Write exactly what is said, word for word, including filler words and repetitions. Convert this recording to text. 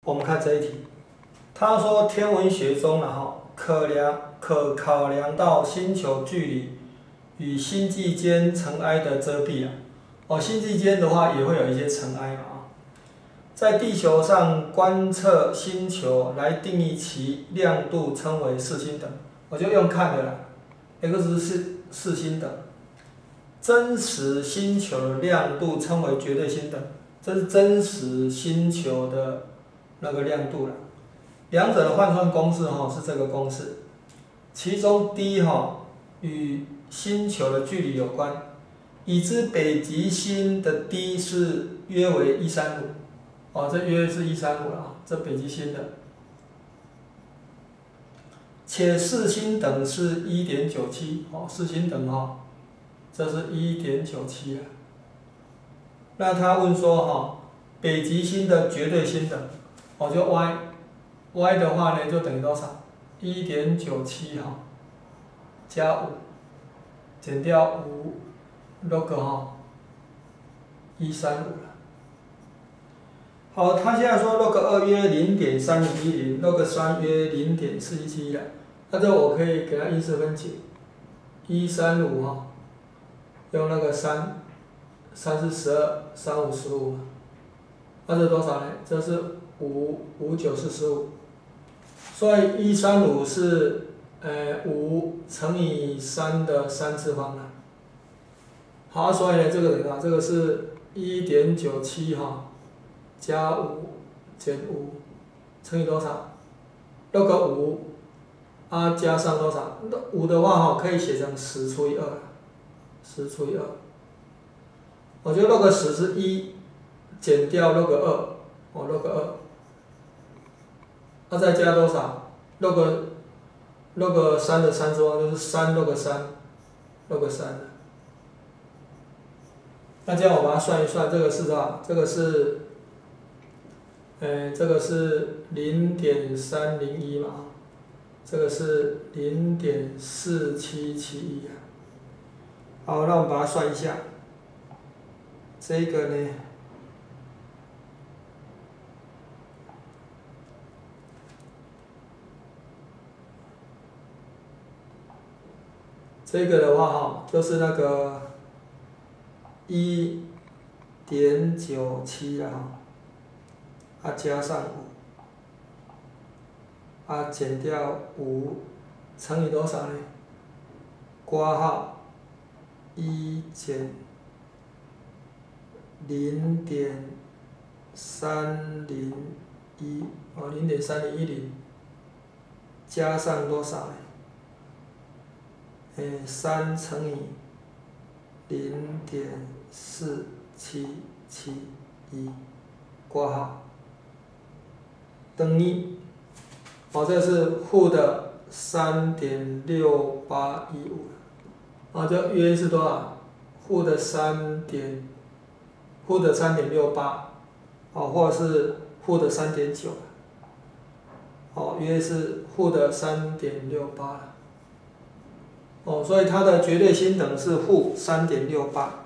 我们看这一题，他说天文学中呢哈，可量可考量到星球距离与星际间尘埃的遮蔽啊。哦，星际间的话也会有一些尘埃嘛啊。在地球上观测星球来定义其亮度，称为视星等。我就用看的啦 ，x 是视星等。真实星球的亮度称为绝对星等，这是真实星球的那个亮度了。两者的换算公式哈是这个公式，其中 d 哈与星球的距离有关，已知北极星的 d 是约为一三五，哦，这约是一三五了啊，这北极星的。且视星等是 一点九七，哦，视星等哈。这是 一点九七啊。那他问说哈，北极星的绝对星等，哦就 y，y 的话呢就等于多少？ 一点九七哈，加五，减掉五 log 哈，一三五了。好，他现在说 log 二约 零点三零一零 ，log 三约 零点四一七了。那这我可以给它因式分解，一三五哈。用那个三，三是十二，三五十五，那这多少呢？这是五五九四十五，所以一三五是呃五乘以三的三次方了。好，所以呢这个等于啊，这个是一点九七哈，加五减五乘以多少？六个五，啊加上多少？五的话哈可以写成十除以二。十除以二，我觉得 log 十是一，减掉 log 二，哦 log 二，那再加多少 ？log log 三的三次方就是三 log 三 ，log 三。那这样我把它算一算，这个是多少？这个是，呃，这个是零点三零一嘛，这个是零点四七七一啊。好，那我们把它算一下。这个呢，这个的话哈，就是那个一点九七了哈，啊加上五，啊减掉五，乘以多少呢？括号。一减零点三零一哦，零点三零一零加上多少呢？诶，三乘以零点四七七一，括号等于哦，这是负的三点六八一五。啊，这约是多少？负的三点，负的三点六八，哦，或者是负的三点九，哦，约是负的三点六八了，哦，所以它的绝对星等是负三点六八。